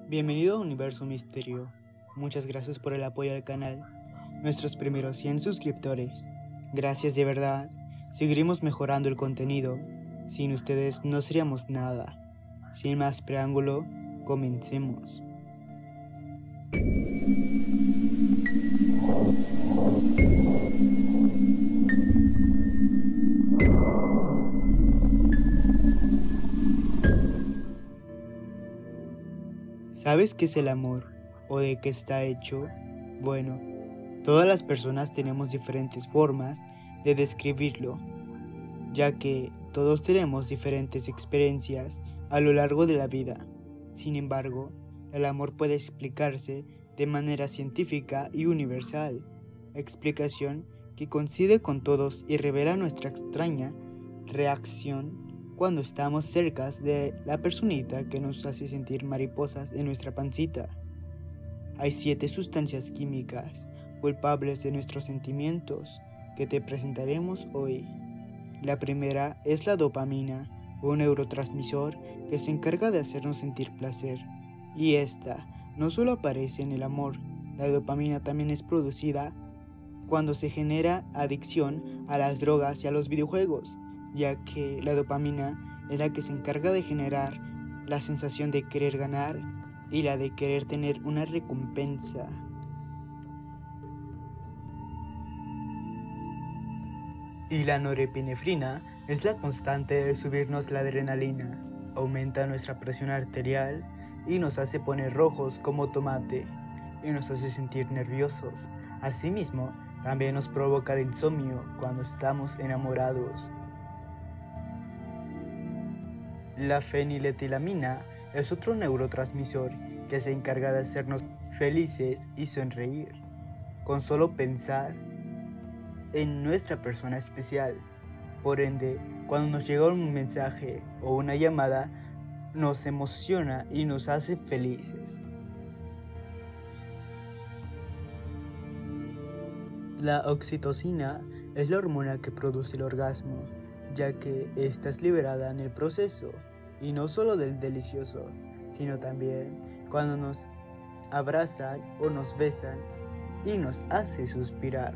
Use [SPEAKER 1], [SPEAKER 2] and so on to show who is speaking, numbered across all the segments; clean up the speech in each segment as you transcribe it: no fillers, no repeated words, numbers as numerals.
[SPEAKER 1] Bienvenido a Universo Misterio. Muchas gracias por el apoyo al canal. Nuestros primeros 100 suscriptores. Gracias de verdad. Seguiremos mejorando el contenido. Sin ustedes no seríamos nada. Sin más preámbulo, comencemos. ¿Sabes qué es el amor o de qué está hecho? Bueno, todas las personas tenemos diferentes formas de describirlo, ya que todos tenemos diferentes experiencias a lo largo de la vida. Sin embargo, el amor puede explicarse de manera científica y universal, explicación que coincide con todos y revela nuestra extraña reacción cuando estamos cerca de la personita que nos hace sentir mariposas en nuestra pancita. Hay 7 sustancias químicas culpables de nuestros sentimientos que te presentaremos hoy. La primera es la dopamina, un neurotransmisor que se encarga de hacernos sentir placer. Y esta no solo aparece en el amor, la dopamina también es producida cuando se genera adicción a las drogas y a los videojuegos, ya que la dopamina es la que se encarga de generar la sensación de querer ganar y la de querer tener una recompensa. Y la norepinefrina es la constante de subirnos la adrenalina, aumenta nuestra presión arterial y nos hace poner rojos como tomate y nos hace sentir nerviosos. Asimismo, también nos provoca el insomnio cuando estamos enamorados. La feniletilamina es otro neurotransmisor que se encarga de hacernos felices y sonreír, con solo pensar en nuestra persona especial. Por ende, cuando nos llega un mensaje o una llamada, nos emociona y nos hace felices. La oxitocina es la hormona que produce el orgasmo, ya que esta es liberada en el proceso, y no solo del delicioso, sino también cuando nos abrazan o nos besan y nos hace suspirar.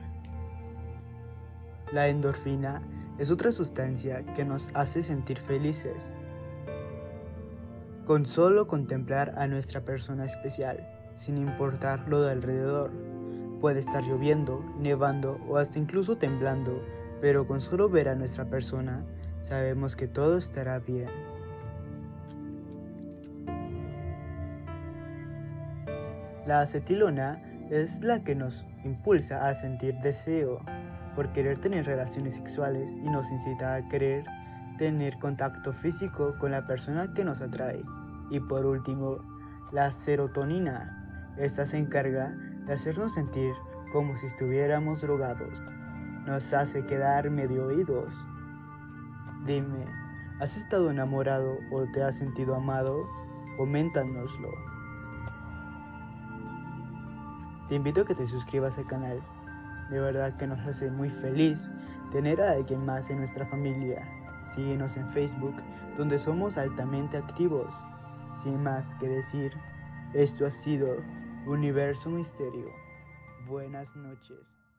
[SPEAKER 1] La endorfina es otra sustancia que nos hace sentir felices, con solo contemplar a nuestra persona especial, sin importar lo de alrededor. Puede estar lloviendo, nevando o hasta incluso temblando, pero con solo ver a nuestra persona, sabemos que todo estará bien. La acetilona es la que nos impulsa a sentir deseo por querer tener relaciones sexuales y nos incita a querer tener contacto físico con la persona que nos atrae. Y por último, la serotonina. Esta se encarga de hacernos sentir como si estuviéramos drogados. Nos hace quedar medio oídos. Dime, ¿has estado enamorado o te has sentido amado? Coméntanoslo. Te invito a que te suscribas al canal. De verdad que nos hace muy feliz tener a alguien más en nuestra familia. Síguenos en Facebook, donde somos altamente activos. Sin más que decir, esto ha sido Universo Misterio. Buenas noches.